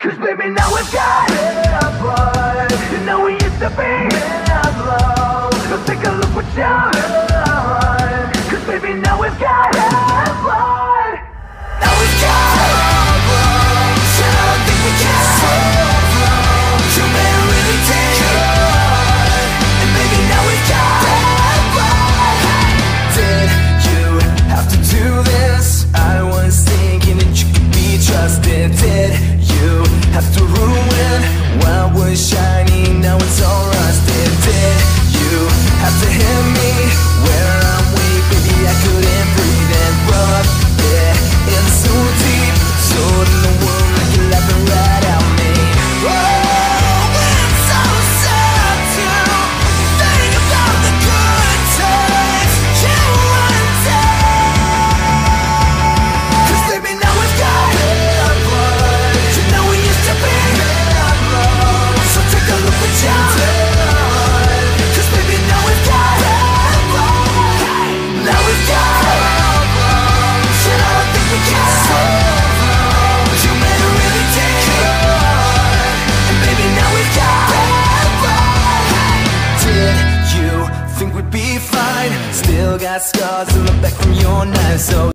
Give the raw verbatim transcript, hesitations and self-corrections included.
Cause baby now we've got red blood. You know we used to be red blood. So take a look what you've done. Cause baby now we've got red blood. Now we've got red blood. And I don't think we can red blood. You may really take it. And baby now we've got red blood. Did you have to do this? I was thinking that you could be trusted. Did you have to ruin what was shiny? Now it's all rusted. Did you have to hit me where I'm weak? Baby, I couldn't breathe and rub it in so deep. So in the world like you're laughing right at me. Oh, it's so sad to think about the good times you undid. Cause baby now we've got red blood. You know we used to be red blood. So take a look what you've done. Cause baby now we've got red blood. Now we've got red blood. And I don't think we can red blood. You made it really take it. And baby now we've got red blood. Did you think we'd be fine? Still got scars in the back from your knife. So